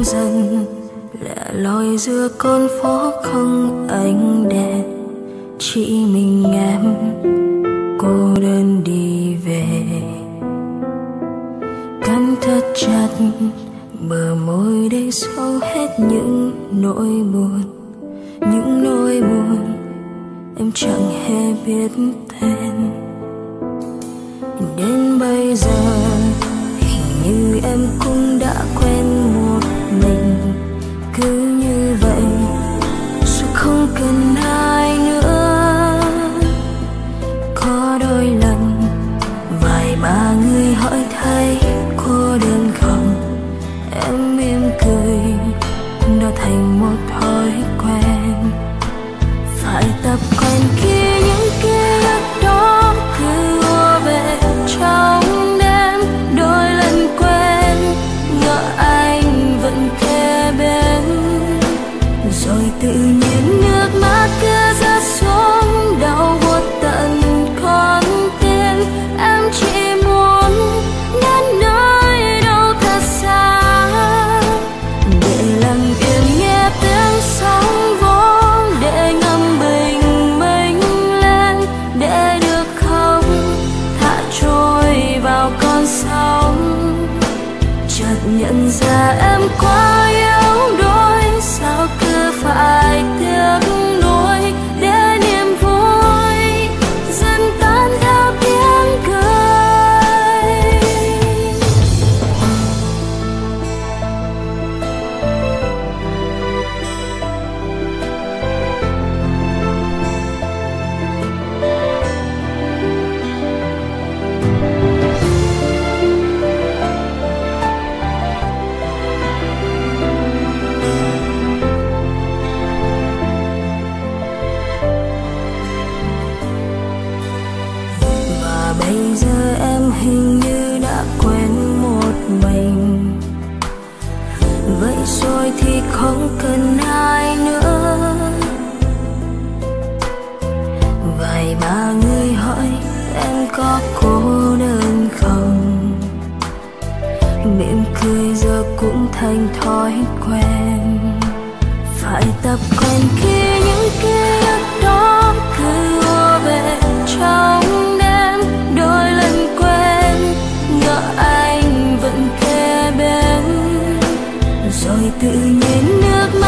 dần lẻ loi giữa con phố không ánh đèn, chỉ mình em cô đơn đi về. Cắn thật chặt bờ môi để xóa hết những nỗi buồn, những nỗi buồn em chẳng hề biết tên. Đến bây giờ hình như em cũng đã quen một mình, cứ như vậy rồi không cần ai nữa. Có đôi lần vài ba người hỏi thấy cô đơn không, em mỉm cười cũng đã thành một thói quen. Phải tập quen khi những ký ức đó cứ ùa về trong đêm. Đôi lần quên ngỡ anh vẫn kề bên, rồi tự nhiên nước mắt cứ rơi xuống đau buốt tận con tim. Em chỉ muốn đến nơi đâu thật xa để làm yên nghe tiếng sóng vỗ, để ngâm bình minh lên, để được không thả trôi vào con sóng. Chợt nhận ra em quá yếu đuối, sao cứ phải tiếc nuối, để niềm vui dần tan theo tiếng cười. Bây giờ em hình như đã quen một mình, vậy rồi thì không cần ai nữa. Vài ba người hỏi em có cô đơn không, mỉm cười giờ cũng thành thói quen. Phải tập quen khi những ký ức đó cứ ùa về trong đêm. Đôi lần quên ngỡ anh vẫn kề bên, rồi tự nhiên nước mắt